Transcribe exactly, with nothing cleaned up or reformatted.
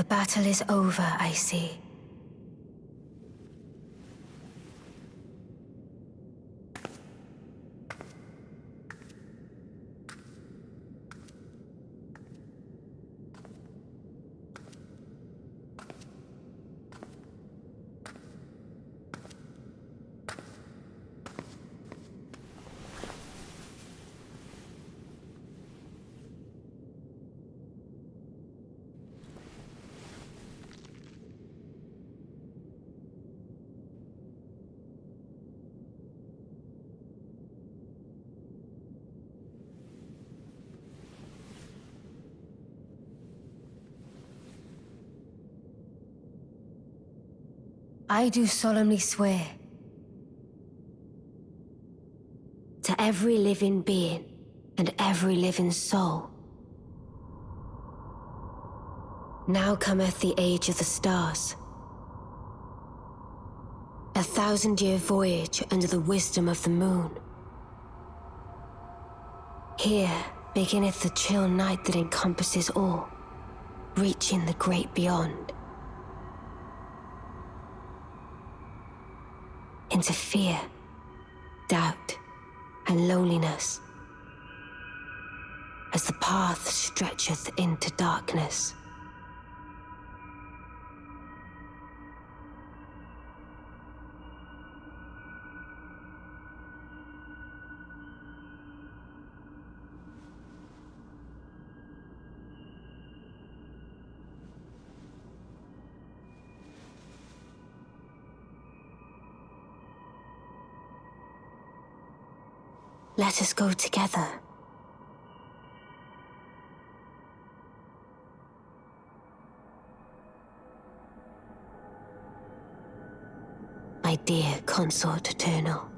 The battle is over, I see. I do solemnly swear to every living being and every living soul. Now cometh the age of the stars, a thousand-year voyage under the wisdom of the moon. Here beginneth the chill night that encompasses all, reaching the great beyond. Into fear, doubt, and loneliness, as the path stretcheth into darkness. Let us go together. My dear consort eternal.